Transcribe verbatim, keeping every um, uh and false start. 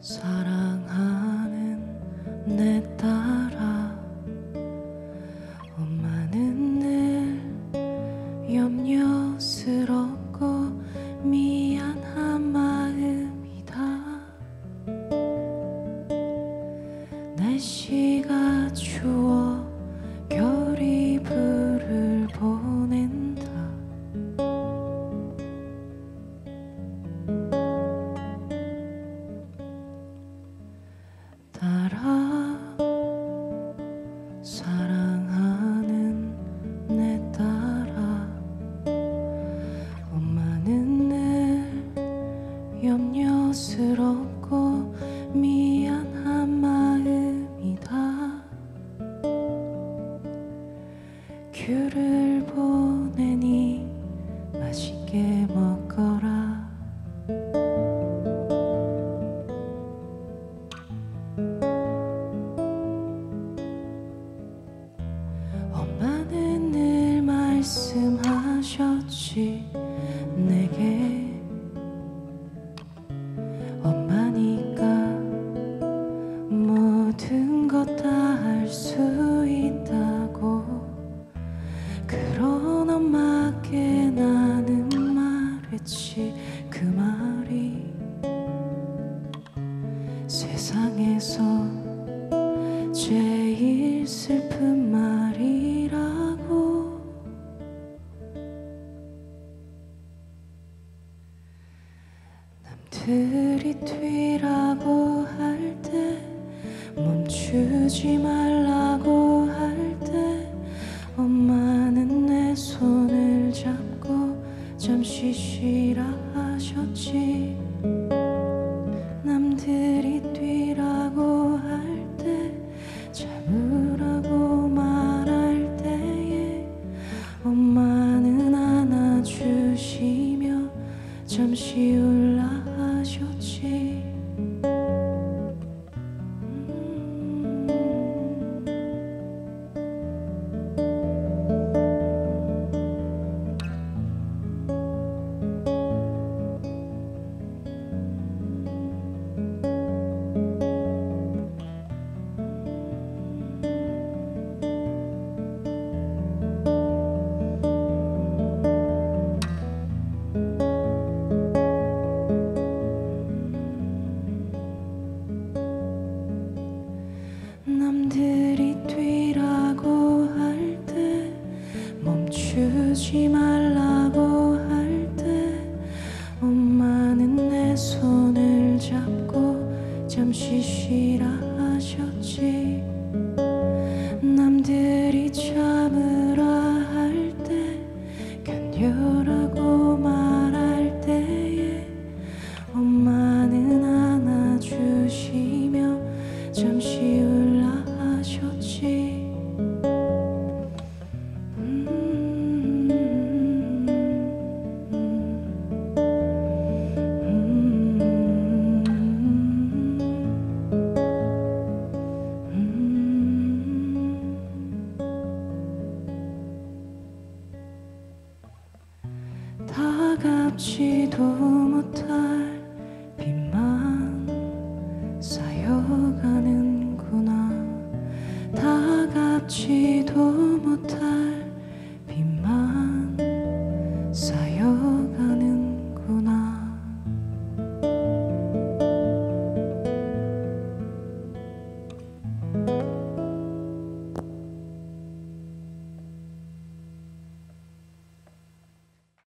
사랑하는 내 딸아, 엄마는 늘 염려스럽고 미안한 마음이다. 날씨가 추워 겨울이불을 보낸다. 딸아, 사랑하는 내 딸아, 엄마는 늘 염려스럽고 미안한 마음이다. 귤을 보내니 맛있게 먹거라. 엄마는 늘 말씀하셨지 내게. 엄마니까 모든 것 다 할 수 있다고. 그런 엄마께 나는 말했지. 그 말이 세상에서 제일 슬픈 말이라고. 남들이 뛰라고 할 때, 멈추지 말라고 할 때, 엄마는 내 손을 잡고 잠시 쉬라 하셨지. 남들이 뛰라고 할 때, 잡으라고 말할 때에 엄마는 안아주시며 잠시 울라 하셨지. 남들이 뛰라고 할 때, 멈추지 말라고 할 때, 엄마는 내 손을 잡고 잠시 쉬라 하셨지.